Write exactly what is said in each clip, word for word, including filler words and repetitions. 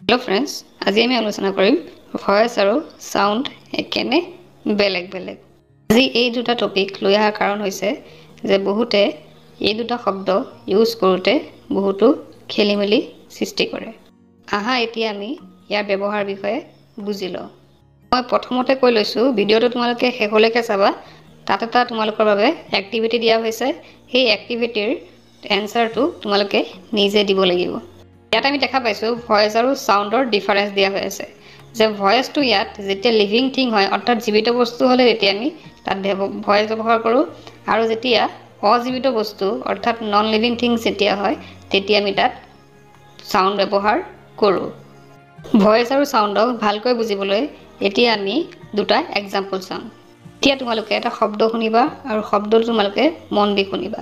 Hello friends, আজি আমি আলোচনা কৰিম ভয়েস আৰু সাউন্ড একেনে বেলেগ বেলেগ। আজি এই দুটা টপিক লৈ অহাৰ কাৰণ হৈছে যে বহুতে এই দুটা শব্দ ইউজ কৰোতে বহুতো খেলিমেলি সৃষ্টি কৰে। আহা এতিয়া আমি ইয়াৰ ব্যৱহাৰ বিষয়ে বুজি লওঁ। মই প্ৰথমতে কৈ লৈছো ভিডিওটো তোমালোকে শেষলৈকে চাবা। তাত এটা তোমালোকৰ বাবে এক্টিভিটি দিয়া হৈছে। সেই এক্টিভিটিৰ এনসাৰটো তোমালোকে নিজে দিব লাগিব। ইয়াত আমি দেখা পাইছো ভয়েস আৰু সাউন্ডৰ ডিফাৰেন্স দিয়া হৈ আছে যে ভয়েসটো ইয়াত যেতিয়া লিভিং থিং হয় অৰ্থাৎ জীবিত বস্তু হলে তেতিয়া আমি তাত ভয়েস ব্যৱহাৰ কৰো আৰু যেতিয়া অজীবিত বস্তু অৰ্থাৎ নন লিভিং থিং যেতিয়া হয় তেতিয়া আমি তাত সাউন্ড ব্যৱহাৰ কৰো। ভয়েস আৰু সাউন্ডক ভালকৈ বুজিবলৈ এতিয়া আমি দুটা এক্সাম্পল চাম। এতিয়া তোমালোকে এটা শব্দ শুনিবা আৰু শব্দটো তোমালোকে মন দি শুনিবা।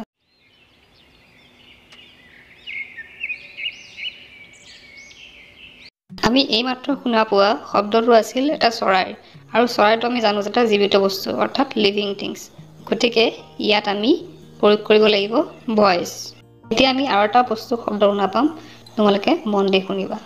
আমি এই মাত্ৰ শুনা পোৱা শব্দটো আছিল এটা চৰাই আৰু চৰাইটো আমি জানো যে এটা জীবিত বস্তু অৰ্থাৎ লিভিং থিংস। গতিকে ইয়াত আমি প্ৰয়োগ কৰিব লাগিব ভয়েস। এতিয়া আমি আৰু এটা বস্তু শব্দ শুনা পাম, তোমালোকে মন দি শুনিবা।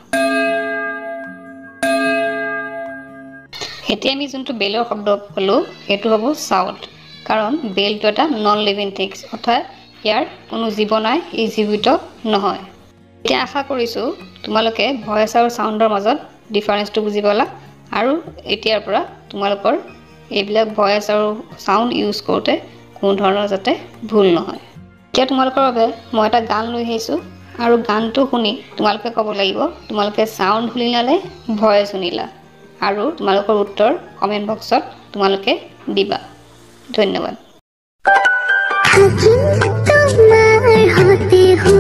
এতিয়া আমি যোনটো বেলৰ শব্দ পালো সেইটো হ'ব সাউন্ড, কাৰণ বেলটো এটা নন লিভিং থিংস অৰ্থাৎ ইয়াৰ কোনো জীৱ নাই, ই জীৱিত নহয়। এতিয়া আশা কৰিছো তোমালোকে ভয়েস আৰু সাউন্ডৰ মাজত ডিফাৰেন্সটো বুজি পালা আৰু এতিয়াৰ পৰা তোমালোকৰ এইবিলাক ভয়েস আৰু সাউন্ড ইউজ কৰোতে কোনো ধৰণৰ যাতে ভুল নহয়। এতিয়া তোমালোকৰ বাবে মই এটা গান লৈ আহিছো আৰু গানটো শুনি তোমালোকে ক'ব লাগিব তোমালোকে সাউন্ড শুনিলা নে ভয়েস শুনিলা আৰু তোমালোকৰ উত্তৰ কমেন্ট বক্সত তোমালোকে দিবা। ধন্যবাদ।